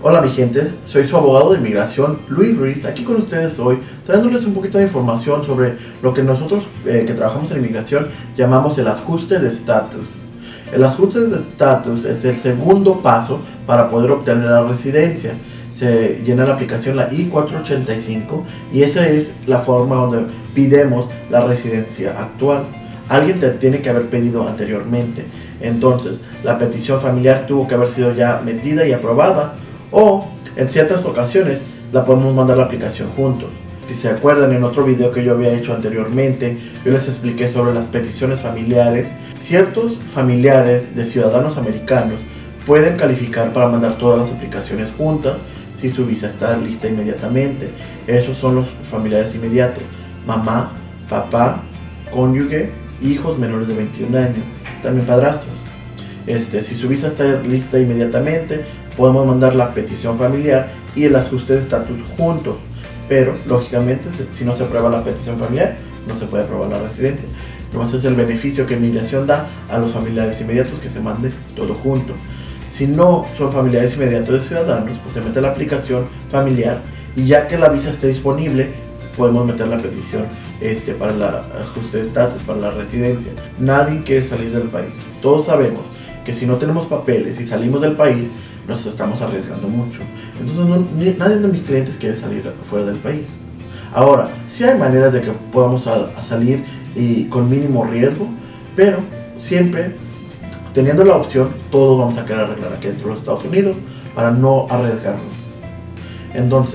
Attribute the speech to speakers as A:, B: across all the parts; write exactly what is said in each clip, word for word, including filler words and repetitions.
A: Hola mi gente, soy su abogado de inmigración Luis Ruiz, aquí con ustedes hoy, trayéndoles un poquito de información sobre lo que nosotros eh, que trabajamos en inmigración llamamos el ajuste de estatus. El ajuste de estatus es el segundo paso para poder obtener la residencia. Se llena la aplicación la I cuatrocientos ochenta y cinco y esa es la forma donde pidemos la residencia actual. Alguien te tiene que haber pedido anteriormente, entonces la petición familiar tuvo que haber sido ya metida y aprobada, o en ciertas ocasiones la podemos mandar la aplicación juntos. Si se acuerdan, en otro video que yo había hecho anteriormente, yo les expliqué sobre las peticiones familiares. Ciertos familiares de ciudadanos americanos pueden calificar para mandar todas las aplicaciones juntas si su visa está lista inmediatamente. Esos son los familiares inmediatos: mamá, papá, cónyuge, hijos menores de veintiún años, también padrastros. Este, si su visa está lista inmediatamente, podemos mandar la petición familiar y el ajuste de estatus juntos, pero lógicamente si no se aprueba la petición familiar, no se puede aprobar la residencia. No, ese es el beneficio que inmigración da a los familiares inmediatos, que se mande todo junto. Si no son familiares inmediatos de ciudadanos, pues se mete la aplicación familiar y ya que la visa esté disponible, podemos meter la petición este, para el ajuste de estatus, para la residencia. Nadie quiere salir del país. Todos sabemos que si no tenemos papeles y salimos del país, nos estamos arriesgando mucho. Entonces no, ni, nadie de mis clientes quiere salir fuera del país. Ahora, sí hay maneras de que podamos a, a salir y con mínimo riesgo, pero siempre teniendo la opción, todos vamos a querer arreglar aquí dentro de los Estados Unidos para no arriesgarnos. Entonces,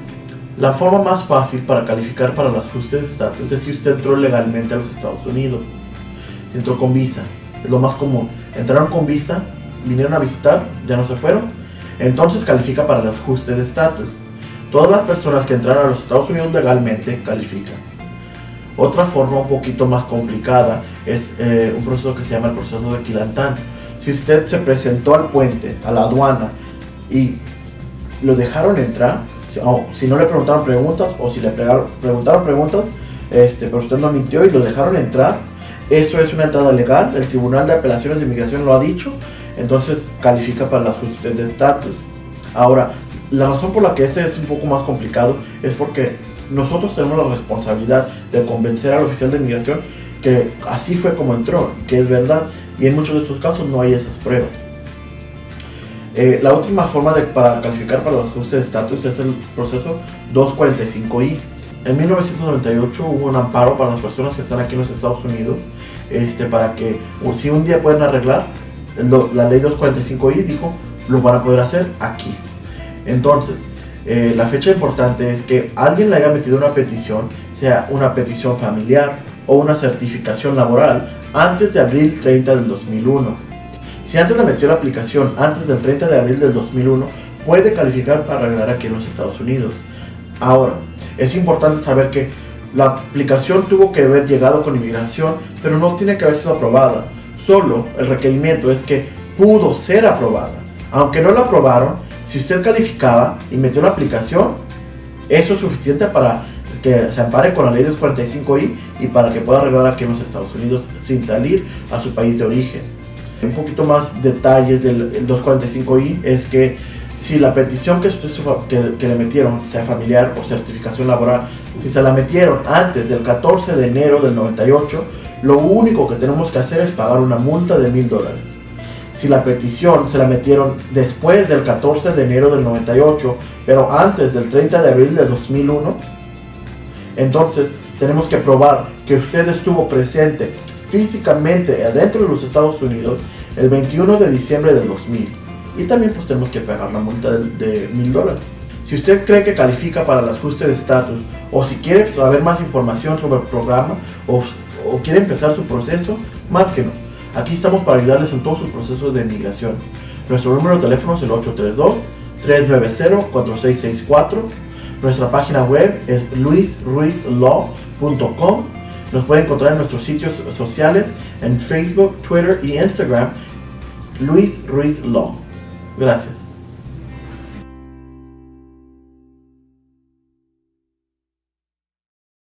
A: la forma más fácil para calificar para el ajuste de estatus es si usted entró legalmente a los Estados Unidos. Si entró con visa, es lo más común. Entraron con visa, vinieron a visitar, ya no se fueron, entonces califica para el ajuste de estatus. Todas las personas que entraron a los Estados Unidos legalmente califican. Otra forma un poquito más complicada es eh, un proceso que se llama el proceso de Quilantán. Si usted se presentó al puente, a la aduana, y lo dejaron entrar, si, oh, si no le preguntaron preguntas, o si le pregaron, preguntaron preguntas, este, pero usted no mintió y lo dejaron entrar, eso es una entrada legal. El Tribunal de Apelaciones de Inmigración lo ha dicho, entonces califica para las ajuste de estatus. Ahora, la razón por la que este es un poco más complicado es porque nosotros tenemos la responsabilidad de convencer al oficial de inmigración que así fue como entró, que es verdad, y en muchos de estos casos no hay esas pruebas. Eh, la última forma de, para calificar para el ajuste de estatus es el proceso doscientos cuarenta y cinco I. En mil novecientos noventa y ocho hubo un amparo para las personas que están aquí en los Estados Unidos, este, para que si un día pueden arreglar, lo, la ley doscientos cuarenta y cinco I dijo, lo van a poder hacer aquí. Entonces, eh, la fecha importante es que alguien le haya metido una petición, sea una petición familiar o una certificación laboral, antes de abril treinta del dos mil uno. Si antes le metió la aplicación antes del treinta de abril del dos mil uno, puede calificar para arreglar aquí en los Estados Unidos. Ahora, es importante saber que la aplicación tuvo que haber llegado con inmigración, pero no tiene que haber sido aprobada. Solo el requerimiento es que pudo ser aprobada. Aunque no la aprobaron, si usted calificaba y metió la aplicación, eso es suficiente para que se ampare con la ley doscientos cuarenta y cinco I y para que pueda arreglar aquí en los Estados Unidos sin salir a su país de origen. Un poquito más detalles del doscientos cuarenta y cinco I es que si la petición que, usted, que, que le metieron, sea familiar o certificación laboral, si se la metieron antes del catorce de enero del noventa y ocho, lo único que tenemos que hacer es pagar una multa de mil dólares. Si la petición se la metieron después del catorce de enero del noventa y ocho, pero antes del treinta de abril del dos mil uno, entonces tenemos que probar que usted estuvo presente físicamente adentro de los Estados Unidos el veintiuno de diciembre del dos mil. Y también pues tenemos que pagar la multa de mil dólares. Si usted cree que califica para el ajuste de estatus, o si quiere saber más información sobre el programa, o, o quiere empezar su proceso, márquenos. Aquí estamos para ayudarles en todos sus procesos de inmigración. Nuestro número de teléfono es el ocho tres dos, tres nueve cero, cuatro seis seis cuatro. Nuestra página web es luis ruiz law punto com. Nos puede encontrar en nuestros sitios sociales en Facebook, Twitter y Instagram, Luis Ruiz Law. Gracias.